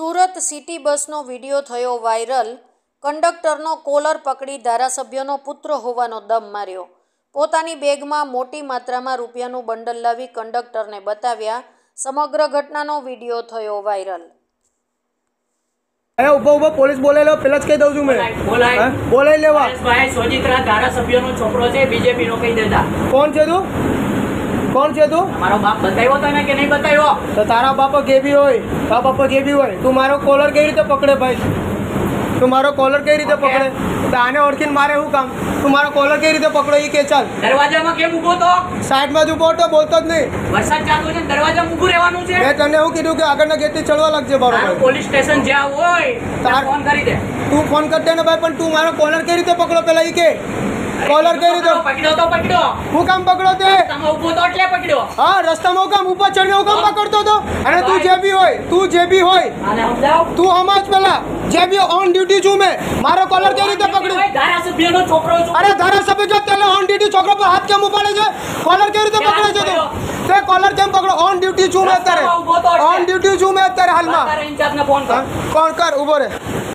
Surat city બસનો video થયો viral. કંડક્ટરનો કોલર પકડી ધારાસભ્યનો પુત્ર હોવાનો દમ માર્યો। પોતાની બેગમાં મોટી માત્રામાં રૂપિયાનું બંડલ લાવી કંડક્ટરને બતાવ્યા। સમગ્ર ઘટનાનો વિડીયો થયો વાયરલ। ઉભો ઉભો પોલીસ બોલે લો, પેલા જ કહી દઉં છું મેં। બોલાઈ લેવા ભાઈ સોજિત્રા ધારાસભ્યનો છોકરો છે, બીજેપી નો કહી દેતા। કોણ છે તું? કોણ છે તું? મારો બાપ બતાવ્યો તને કે નહીં બતાવ્યો? તો તારા બાપા કેબી હોય, તારા બાપા કેબી હોય। તું મારો કોલર કઈ રીતે પકડે ભાઈ? તું મારો કોલર કઈ રીતે પકડે? તો આને ઓળખીને મારે શું કામ? તું મારો કોલર કઈ રીતે પકડો એ કે ચાલ। દરવાજામાં કેમ ઊભો તો? સાઈડમાં જ ઊભો હતો, બોલતો જ નહીં। વરસાદ ચાલુ છે, દરવાજામાં ઊભું રહેવાનું છે। મેં તને એવું કીધું કે આગળના ગેટથી ચડવા લાગજે બરોબર। પોલીસ સ્ટેશન જ્યાં હોય ત્યાં ફોન કરી દે। તું ફોન કરી દે ને ભાઈ, પણ તું મારો કોલર કઈ રીતે પકડો પેલા એ કે? કોલર કઈ રીતે પકડ્યો તો પકડ્યો? હું કામ પકડો તે? તમે ઊભો તો એટલે પકડ્યો। હા, રસ્તામાં કામ ઉપર ચડીને હું કામ પકડતો હતો? અને તું જે બી હોય આને સમજાવ। તું સમજ પેલા, જે બી ઓન ડ્યુટી છું મેં, મારો કોલર કઈ રીતે પકડ્યો? ધારાસભ્યનો છોકરો છું। અરે ધારાસભ્ય જો તેલે ઓન ડ્યુટી છોકરો પર હાથ કેમ ઉપાડે છે? કોલર કઈ રીતે પકડે છે તું? તે કોલર કેમ પકડો? ઓન ડ્યુટી છું મેં અત્યારે, ઓન ડ્યુટી છું મેં અત્યારે હાલમાં। ઇન્ચાર્જને ફોન કર। કોણ કર? ઉભો રે।